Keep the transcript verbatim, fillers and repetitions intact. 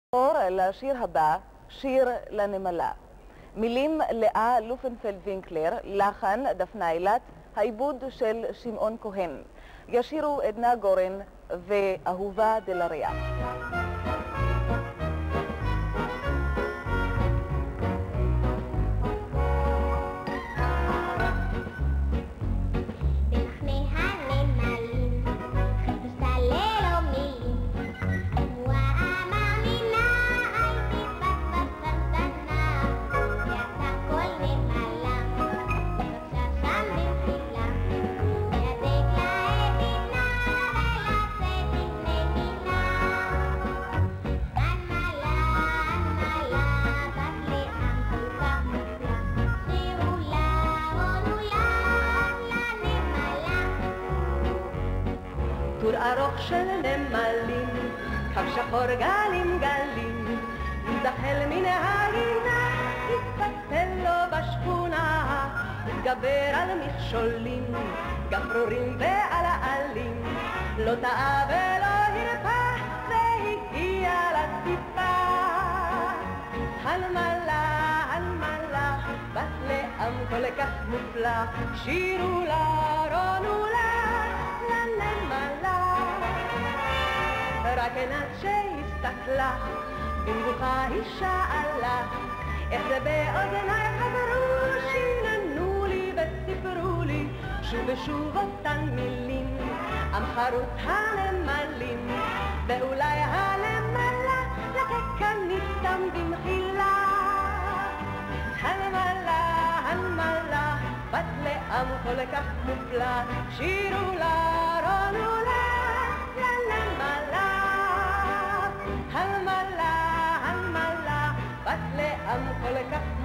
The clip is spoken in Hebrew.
לשיר הבא, שיר לנמלה. מילים לאה לופנפלד-וינקלר, לחן דפנה אילת, העיבוד של שמעון כהן. ישירו עדנה גורן ואהובה דלריה. טור ארוך של נמלים, קו שחור גלים גלים, יזחל מן הגינה, יתפתל לו בשכונה, יתגבר על מכשולים, גפרורים ועל העלים, לא טעה ולא הרפה, והגיע לטיפה. הנמלה, הנמלה, בת לעם כל כך מופלא, שירו לה, רונו לה, רק עינת שהסתכלה, במבוכה היא שאלה, איך זה באוזניי חברו, שיננו לי וסיפרו לי, שוב ושוב אותן מילים, עם חרוט הנמלים, ואולי הנמלה לקקנית סתם במחילה. הנמלה, הנמלה, בת לעם כל כך מופלא, שירו לה, רונו לה, בת לעם כל כך